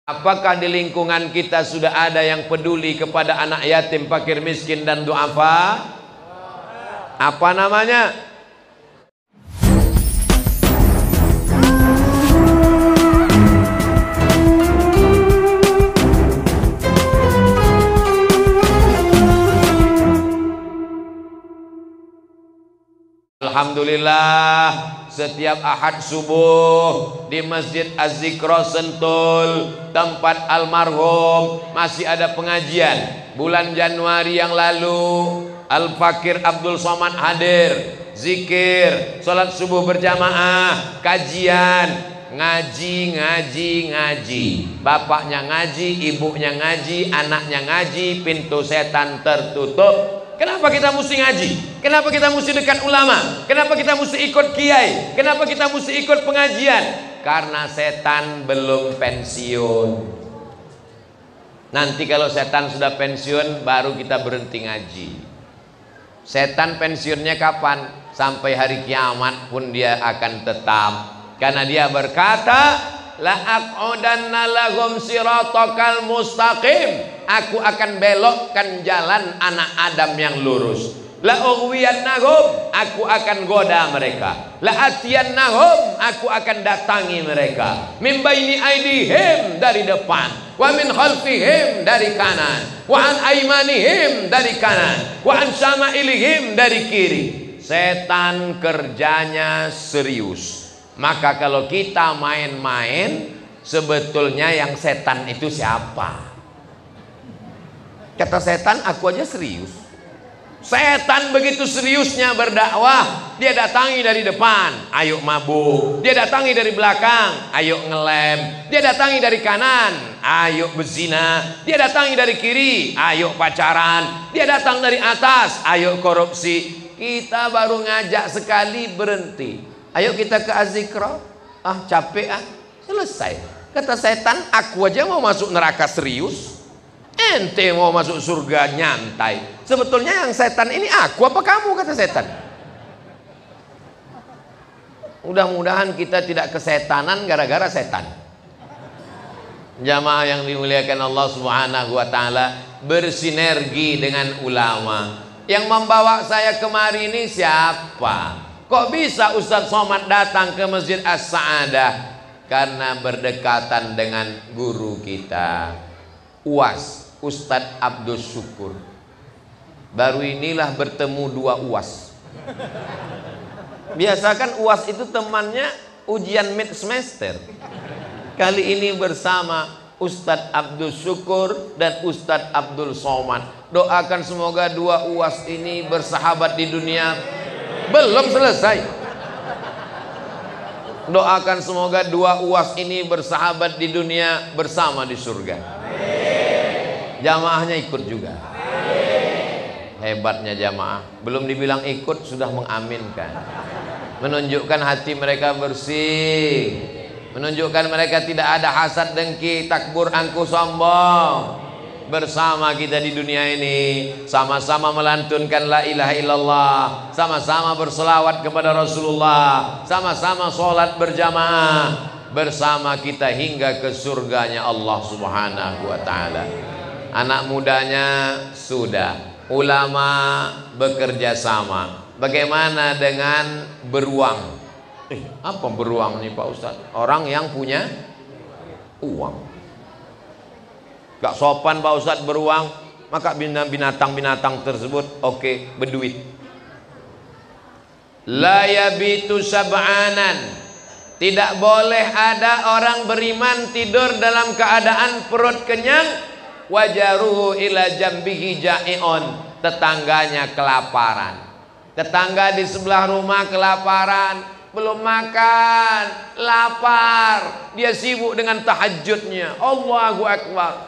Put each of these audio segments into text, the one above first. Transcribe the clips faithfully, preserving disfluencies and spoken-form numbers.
Apakah di lingkungan kita sudah ada yang peduli kepada anak yatim, fakir, miskin, dan du'afa? Apa namanya? Alhamdulillah, setiap Ahad subuh di Masjid Az-Zikra Sentul, tempat almarhum, masih ada pengajian. Bulan Januari yang lalu Al-Fakir Abdul Somad hadir, zikir, sholat subuh berjamaah, kajian, ngaji, ngaji, ngaji. Bapaknya ngaji, ibunya ngaji, anaknya ngaji, pintu setan tertutup. Kenapa kita mesti ngaji? Kenapa kita mesti dekat ulama? Kenapa kita mesti ikut kiai? Kenapa kita mesti ikut pengajian? Karena setan belum pensiun. Nanti kalau setan sudah pensiun, baru kita berhenti ngaji. Setan pensiunnya kapan? Sampai hari kiamat pun dia akan tetap. Karena dia berkata, la aq'udanna lahum siratakal mustaqim. Aku akan belokkan jalan anak Adam yang lurus. La ughwiyannahum, aku akan goda mereka. La atiyannahum, aku akan datangi mereka. Min baini aidihim, dari depan. Wa min khalfihim, dari kanan. Wa an aymanihim, dari kanan. Wa an syama'ilihim, dari kiri. Setan kerjanya serius. Maka kalau kita main-main, sebetulnya yang setan itu siapa? Kata setan, aku aja serius. Setan begitu seriusnya berdakwah, dia datangi dari depan, ayo mabuk. Dia datangi dari belakang, ayo ngelem. Dia datangi dari kanan, ayo berzina. Dia datangi dari kiri, ayo pacaran. Dia datang dari atas, ayo korupsi. Kita baru ngajak sekali berhenti. Ayo kita ke Az-Zikra. Ah capek ah, selesai. Kata setan, aku aja mau masuk neraka serius, ente mau masuk surga nyantai. Sebetulnya yang setan ini aku apa kamu, kata setan. Mudah-mudahan kita tidak kesetanan gara-gara setan. Jamaah yang dimuliakan Allah Subhanahu wa taala, bersinergi dengan ulama. Yang membawa saya kemari ini siapa? Kok bisa Ustadz Somad datang ke Masjid As-Sa'adah? Karena berdekatan dengan guru kita, U A S, Ustadz Abdul Syukur. Baru inilah bertemu dua U A S. Biasakan U A S itu temannya ujian mid semester. Kali ini bersama Ustadz Abdul Syukur dan Ustadz Abdul Somad. Doakan semoga dua U A S ini bersahabat di dunia. Belum selesai. Doakan semoga dua U A S ini bersahabat di dunia, bersama di surga. Jamaahnya ikut juga. Hebatnya jamaah, belum dibilang ikut sudah mengaminkan. Menunjukkan hati mereka bersih, menunjukkan mereka tidak ada hasad, dengki, takbur, angkuh, sombong. Bersama kita di dunia ini, sama-sama melantunkan la ilaha illallah, sama-sama berselawat kepada Rasulullah, sama-sama sholat berjamaah, bersama kita hingga ke surganya Allah Subhanahu wa ta'ala. Anak mudanya sudah, ulama bekerja sama. Bagaimana dengan beruang? Eh, apa beruang nih Pak Ustadz? Orang yang punya uang. Gak sopan Pak Ustadz beruang, maka binatang-binatang tersebut oke okay, berduit. La yabitu sab'anan, tidak boleh ada orang beriman tidur dalam keadaan perut kenyang, wajaruhu ila jambihi ja'i'un, tetangganya kelaparan. Tetangga di sebelah rumah kelaparan, belum makan, lapar, dia sibuk dengan tahajudnya. Allahu Akbar.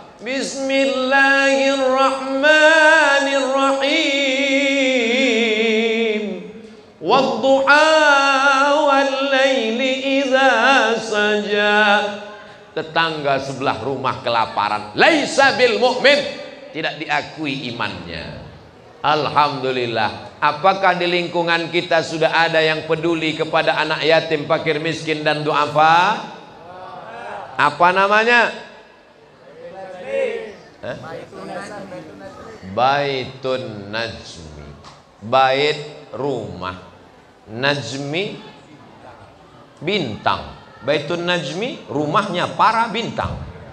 Bismillahirrahmanirrahim. Wadduha wal-laili idza saja. Tetangga sebelah rumah kelaparan, laisa bil mu'min, tidak diakui imannya. Alhamdulillah. Apakah di lingkungan kita sudah ada yang peduli kepada anak yatim, fakir, miskin, dan du'afa? Apa namanya? Eh? Baitun Najmi. Bait rumah, Najmi bintang. Baitun Najmi rumahnya para bintang.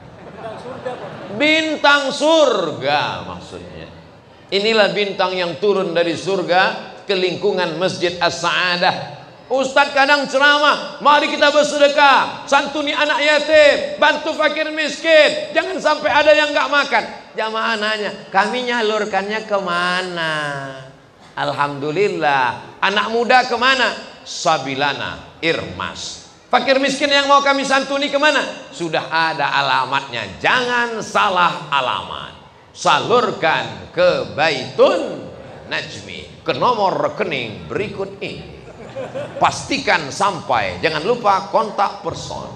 Bintang surga maksudnya. Inilah bintang yang turun dari surga ke lingkungan Masjid As-Sa'adah. Ustadz kadang ceramah, mari kita bersedekah, santuni anak yatim, bantu fakir miskin, jangan sampai ada yang nggak makan. Jamaah nanya, kami nyalurkannya kemana? Alhamdulillah. Anak muda kemana? Sabilana, Irmas. Fakir miskin yang mau kami santuni kemana? Sudah ada alamatnya. Jangan salah alamat. Salurkan ke Baitun Najmi, ke nomor rekening berikut ini. Pastikan sampai. Jangan lupa kontak person.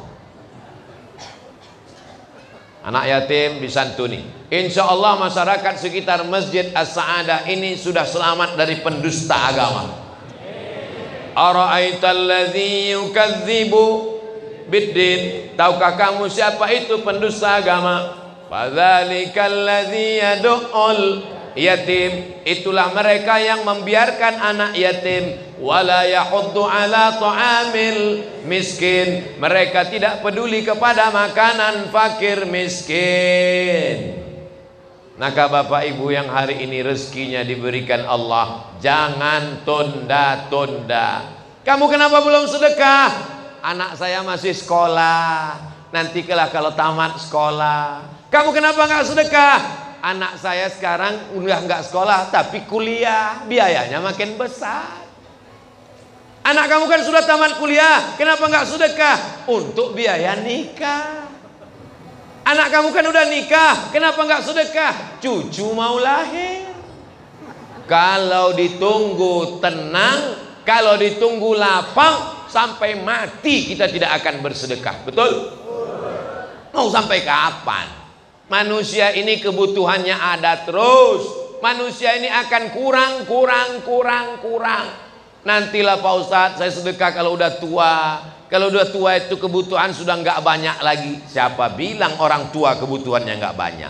Anak yatim disantuni. Insya Allah masyarakat sekitar Masjid As-Sa'adah ini sudah selamat dari pendusta agama. Ara'aital ladzi yukadzibu biddin. Tahukah kamu siapa itu pendusta agama? Fadzalikal ladzi yad'ul yatim. Itulah mereka yang membiarkan anak yatim. Wala yahuddu ala ta'amil miskin. Mereka tidak peduli kepada makanan fakir miskin. Maka bapak ibu yang hari ini rezekinya diberikan Allah, jangan tunda-tunda. Kamu kenapa belum sedekah? Anak saya masih sekolah, nanti kelak kalau tamat sekolah. Kamu kenapa nggak sedekah? Anak saya sekarang udah nggak sekolah tapi kuliah, biayanya makin besar. Anak kamu kan sudah tamat kuliah, kenapa nggak sedekah? Untuk biaya nikah. Anak kamu kan udah nikah, kenapa nggak sedekah? Cucu mau lahir. Kalau ditunggu tenang, kalau ditunggu lapang, sampai mati kita tidak akan bersedekah. Betul? Mau sampai kapan? Manusia ini kebutuhannya ada terus. Manusia ini akan kurang, kurang, kurang, kurang. Nantilah Pak Ustadz, saya sedekah kalau udah tua. Kalau udah tua itu kebutuhan sudah nggak banyak lagi. Siapa bilang orang tua kebutuhannya nggak banyak?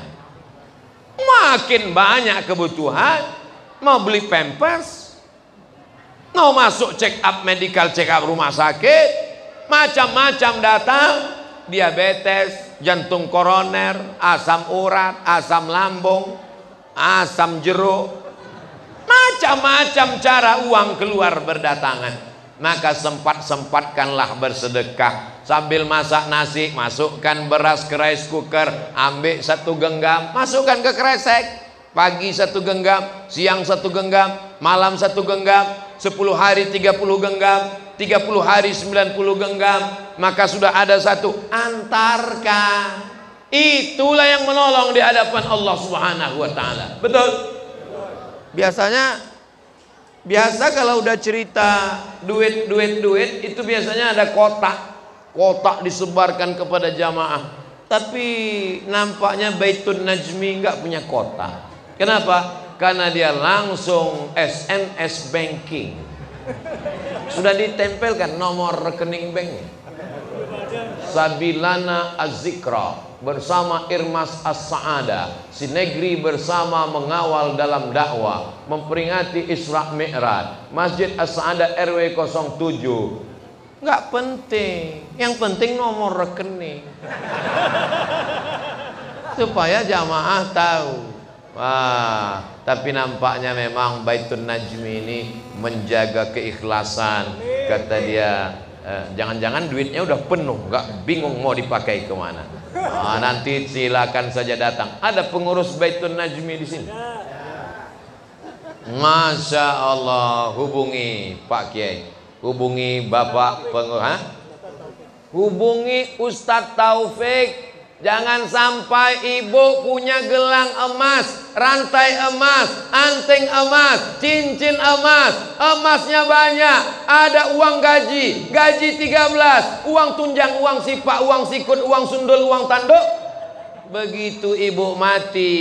Makin banyak kebutuhan. Mau beli pampers, mau masuk check up medical, check up rumah sakit, macam-macam datang. Diabetes, jantung koroner, asam urat, asam lambung, asam jeruk, macam-macam cara uang keluar berdatangan. Maka sempat-sempatkanlah bersedekah. Sambil masak nasi, masukkan beras ke rice cooker, ambil satu genggam, masukkan ke kresek. Pagi satu genggam, siang satu genggam, malam satu genggam, sepuluh hari tiga puluh genggam, tiga puluh hari sembilan puluh genggam. Maka sudah ada satu, antarkan. Itulah yang menolong di hadapan Allah Subhanahu wa taala. Betul? Biasanya biasa kalau udah cerita duit duit duit itu biasanya ada kotak. Kotak disebarkan kepada jamaah. Tapi nampaknya Baitun Najmi enggak punya kotak. Kenapa? Karena dia langsung S M S banking. Sudah ditempelkan nomor rekening banknya. Sabilana Az-Zikra bersama Irmas As-Sa'adah, Sinegri bersama mengawal dalam dakwah, memperingati Isra Mi'raj, Masjid As-Sa'adah R W nol tujuh. Nggak penting, yang penting nomor rekening supaya jamaah tahu. Wah, tapi nampaknya memang Baitun Najmi ini menjaga keikhlasan. Kata dia, jangan-jangan duitnya udah penuh, nggak bingung mau dipakai kemana. Nah, nanti silakan saja datang. Ada pengurus Baitun Najmi di sini. Masya Allah, hubungi Pak Kiai, hubungi Bapak pengurus, hubungi Ustadz Taufik. Jangan sampai ibu punya gelang emas, rantai emas, anting emas, cincin emas, emasnya banyak, ada uang gaji, gaji tiga belas, uang tunjang, uang sipak, uang sikut, uang sundul, uang tanduk. Begitu ibu mati,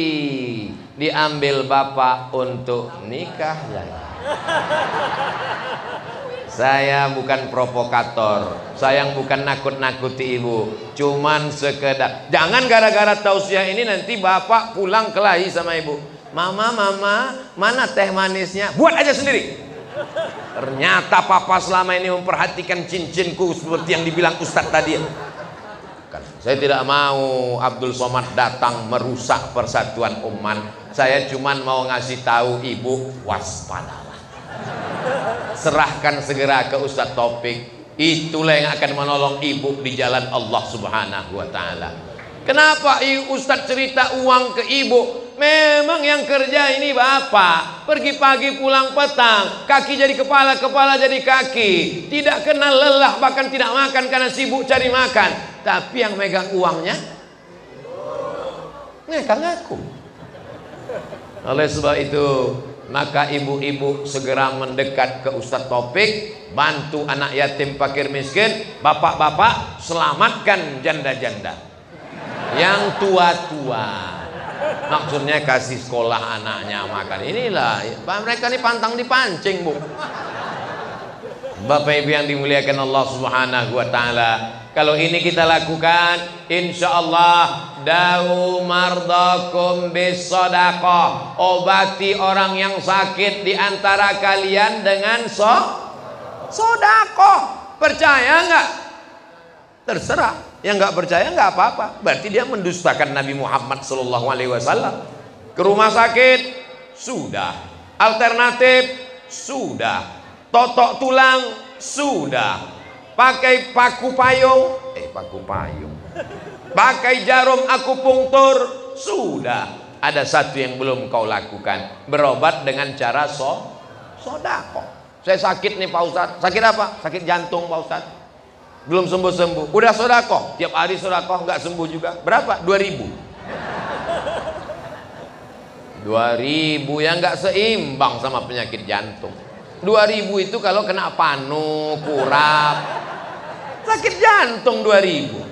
diambil bapak untuk nikah lagi. Saya bukan provokator, saya bukan nakut-nakuti ibu, cuman sekedar. Jangan gara-gara tausiah ini nanti bapak pulang kelahi sama ibu. Mama, mama, mana teh manisnya? Buat aja sendiri. Ternyata papa selama ini memperhatikan cincinku seperti yang dibilang Ustadz tadi. Saya tidak mau Abdul Somad datang merusak persatuan umat. Saya cuman mau ngasih tahu ibu, waspadalah. Serahkan segera ke Ustadz Taufik. Itulah yang akan menolong ibu di jalan Allah Subhanahu wa ta'ala. Kenapa Ustadz cerita uang ke ibu? Memang yang kerja ini bapak, pergi pagi pulang petang, kaki jadi kepala, kepala jadi kaki, tidak kenal lelah, bahkan tidak makan karena sibuk cari makan. Tapi yang megang uangnya megang aku. Oleh sebab itu, maka ibu-ibu segera mendekat ke Ustadz Taufik, bantu anak yatim fakir miskin, bapak-bapak selamatkan janda-janda yang tua-tua. Maksudnya kasih sekolah anaknya makan. Inilah mereka ini pantang dipancing, Bu. Bapak Ibu yang dimuliakan Allah Subhanahu wa ta'ala, kalau ini kita lakukan, insya Allah da'u mardakum bis sadaqah, obati orang yang sakit di antara kalian dengan so sedekah. Percaya enggak? Terserah. Yang nggak percaya nggak apa-apa, berarti dia mendustakan Nabi Muhammad Shallallahu Alaihi Wasallam. Ke rumah sakit sudah, alternatif sudah, totok tulang sudah, pakai paku payung, eh paku payung, pakai jarum akupunktur sudah. Ada satu yang belum kau lakukan, berobat dengan cara so sodako. Saya sakit nih Pak Ustadz, sakit apa? Sakit jantung Pak Ustadz. Belum sembuh-sembuh, udah sodakoh, tiap hari sodakoh nggak sembuh juga. Berapa? dua ribu. dua ribu yang nggak seimbang sama penyakit jantung. dua ribu itu kalau kena panu, kurap, sakit jantung dua ribu.